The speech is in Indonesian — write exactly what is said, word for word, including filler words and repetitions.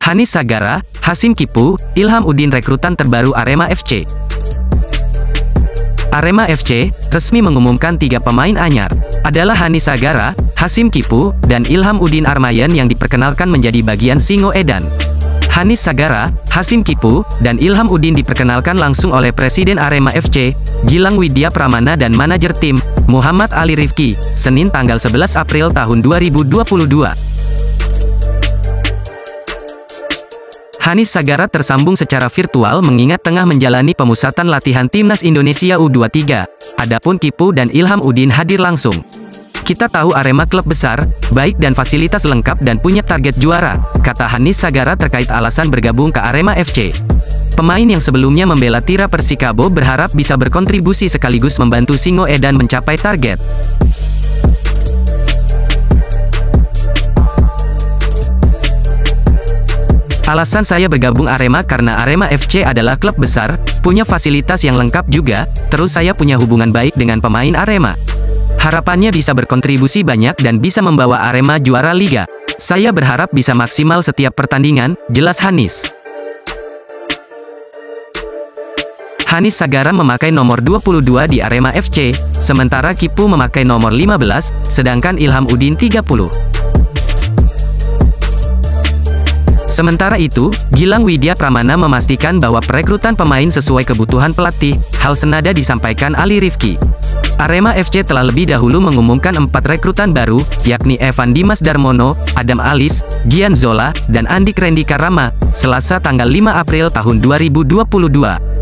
Hanis Sagara, Hasim Kipu, Ilham Udin rekrutan terbaru Arema F C. Arema F C resmi mengumumkan tiga pemain anyar, adalah Hanis Sagara, Hasim Kipu, dan Ilham Udin Armayan yang diperkenalkan menjadi bagian Singo Edan. Hanis Sagara, Hasim Kipu, dan Ilham Udin diperkenalkan langsung oleh Presiden Arema F C, Gilang Widya Pramana dan manajer tim, Muhammad Ali Rifki, Senin tanggal sebelas April tahun dua ribu dua puluh dua. Hanis Sagara tersambung secara virtual mengingat tengah menjalani pemusatan latihan Timnas Indonesia U dua puluh tiga. Adapun Kipu dan Ilham Udin hadir langsung. Kita tahu Arema klub besar, baik dan fasilitas lengkap dan punya target juara, kata Hanis Sagara terkait alasan bergabung ke Arema F C. Pemain yang sebelumnya membela Tira Persikabo berharap bisa berkontribusi sekaligus membantu Singo Edan mencapai target. Alasan saya bergabung Arema karena Arema F C adalah klub besar, punya fasilitas yang lengkap juga, terus saya punya hubungan baik dengan pemain Arema. Harapannya bisa berkontribusi banyak dan bisa membawa Arema juara Liga. Saya berharap bisa maksimal setiap pertandingan, jelas Hanis. Hanis Sagara memakai nomor dua puluh dua di Arema F C, sementara Kipu memakai nomor lima belas, sedangkan Ilham Udin tiga puluh. Sementara itu, Gilang Widya Pramana memastikan bahwa perekrutan pemain sesuai kebutuhan pelatih. Hal senada disampaikan Ali Rifki. Arema F C telah lebih dahulu mengumumkan empat rekrutan baru, yakni Evan Dimas Darmono, Adam Alis, Gian Zola, dan Andik Rendy Karama, Selasa tanggal lima April tahun dua ribu dua puluh dua.